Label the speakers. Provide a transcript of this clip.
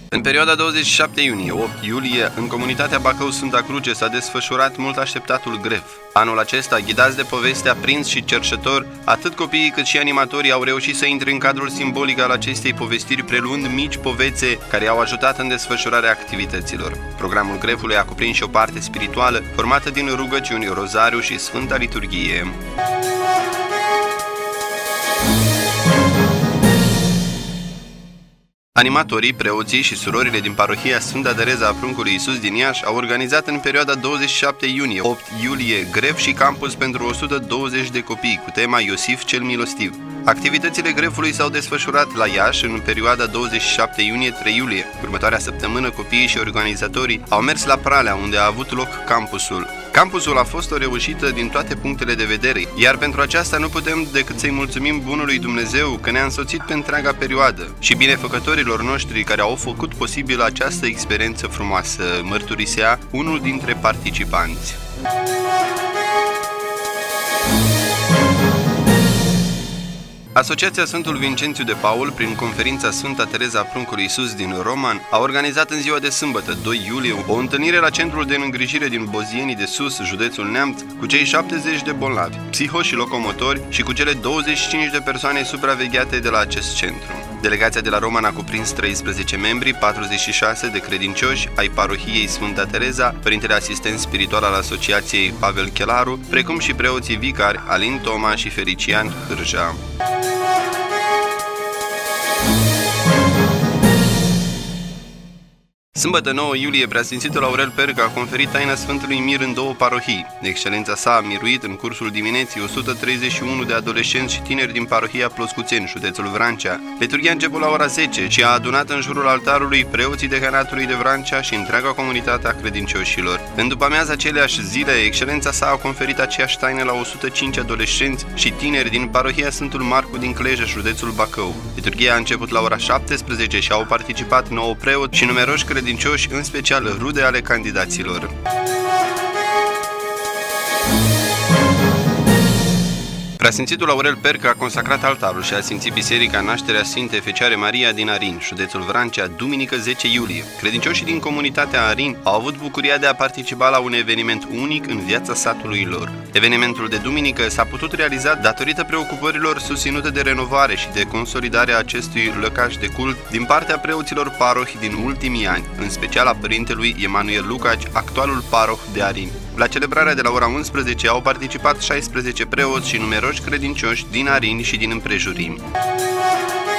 Speaker 1: În perioada 27 iunie-8 iulie, în comunitatea Bacău Sfânta Cruce s-a desfășurat mult așteptatul gref. Anul acesta, ghidați de poveste aprins și cerșetor, atât copiii cât și animatorii au reușit să intre în cadrul simbolic al acestei povestiri, preluând mici povețe care i-au ajutat în desfășurarea activităților. Programul grefului a cuprins și o parte spirituală, formată din rugăciuni, rozariu și Sfânta Liturghie. Animatorii, preoții și surorile din parohia Sfânta Tereza a Pruncului Iisus din Iași au organizat în perioada 27 iunie-8 iulie gref și campus pentru 120 de copii cu tema Iosif cel Milostiv. Activitățile grefului s-au desfășurat la Iași în perioada 27 iunie-3 iulie. Următoarea săptămână, copiii și organizatorii au mers la Pralea, unde a avut loc campusul. Campusul a fost o reușită din toate punctele de vedere, iar pentru aceasta nu putem decât să-i mulțumim bunului Dumnezeu că ne-a însoțit pe întreaga perioadă și binefăcătorilor noștri care au făcut posibil această experiență frumoasă, mărturisea unul dintre participanți. Asociația Sfântul Vincențiu de Paul, prin conferința Sfânta Tereza a Pruncului Iisus din Roman, a organizat în ziua de sâmbătă, 2 iulie, o întâlnire la Centrul de Îngrijire din Bozienii de Sus, județul Neamț, cu cei 70 de bolnavi, psiho și locomotori și cu cele 25 de persoane supravegheate de la acest centru. Delegația de la Roman a cuprins 13 membri, 46 de credincioși ai parohiei Sfânta Tereza, părintele asistent spiritual al Asociației Pavel Chelaru, precum și preoții vicari Alin Toma și Ferician Hârja. Sâmbătă 9 iulie, Preasfințitul Aurel Percă a conferit taina Sfântului Mir în 2 parohii. Excelența sa a miruit în cursul dimineții 131 de adolescenți și tineri din parohia Ploscuțeni, județul Vrancea. Liturghia a început la ora 10 și a adunat în jurul altarului preoții decanatului de Vrancea și întreaga comunitate a credincioșilor. În după-amiaza aceleași zile, Excelența sa a conferit aceeași taină la 105 adolescenți și tineri din parohia Sfântul Marcu din Cleja, județul Bacău. Liturghia a început la ora 17 și au participat 9 preoți și numeroși credincioși, în special rude ale candidaților. Preasfințitul Aurel Percă a consacrat altarul și a simțit biserica Nașterea Sfintei Fecioare Maria din Arin, județul Vrancea, duminică 10 iulie. Credincioșii din comunitatea Arin au avut bucuria de a participa la un eveniment unic în viața satului lor. Evenimentul de duminică s-a putut realiza datorită preocupărilor susținute de renovare și de consolidare a acestui lăcaș de cult din partea preoților parohi din ultimii ani, în special a părintelui Emanuel Lucaci, actualul paroh de Arin. La celebrarea de la ora 11 au participat 16 preoți și numeroși credincioși din Arin și din împrejurimi.